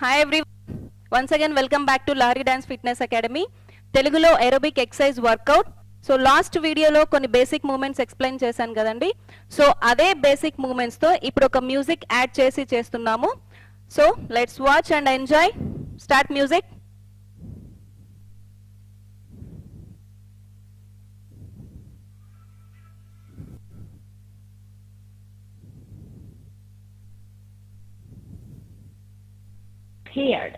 Hi everyone. Once again welcome back to Lahari Dance Fitness Academy. Telugulo aerobic exercise workout. So last video lo konni basic movements explain chesanu kadandi. So ade basic movements tho ippudu oka music add chesi chestunnamu. So let's watch and enjoy. Start music. Scared.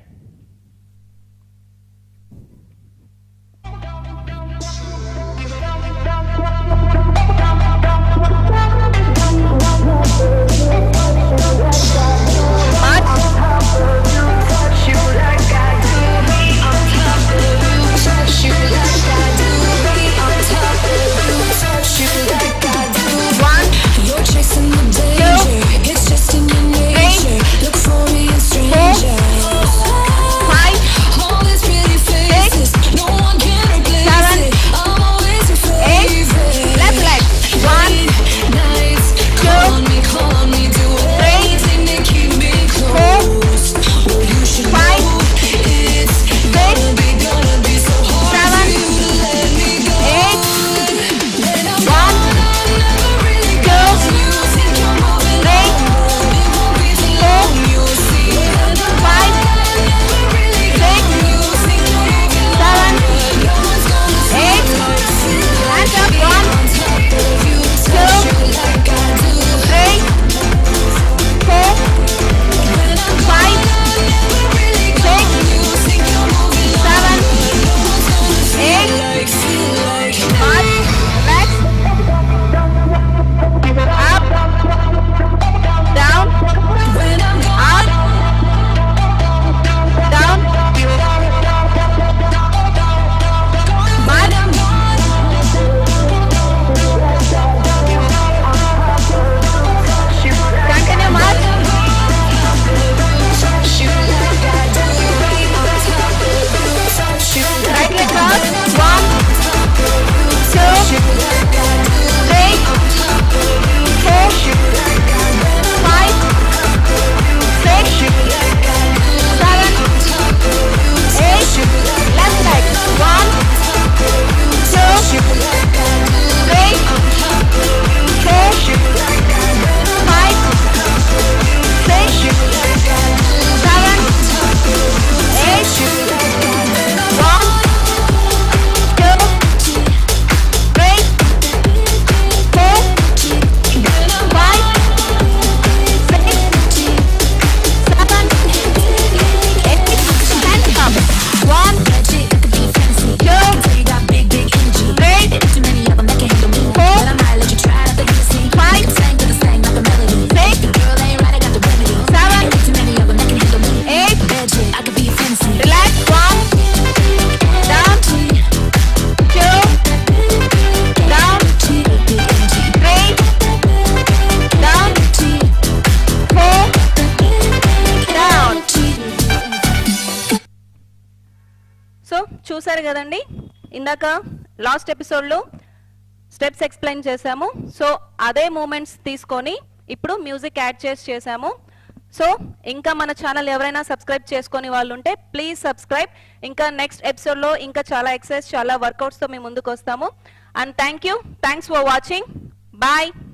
చూసారు కదండి ఇందాక last episode లో steps explain చేసాము. So అదే moments తీసుకొని ఇప్పుడు music add చేసాము. So ఇంకా మన ఛానల్ ఎవరైనా సబ్స్క్రైబ్ చేసుకొని వాళ్ళు ఉంటే ప్లీజ్ సబ్స్క్రైబ్. ఇంకా నెక్స్ట్ ఎపిసోడ్ లో ఇంకా చాలా ఎక్సర్సైజ్ చాలా వర్కౌట్స్ తో మేము ముందుకు వస్తాము. And thanks for watching. Bye.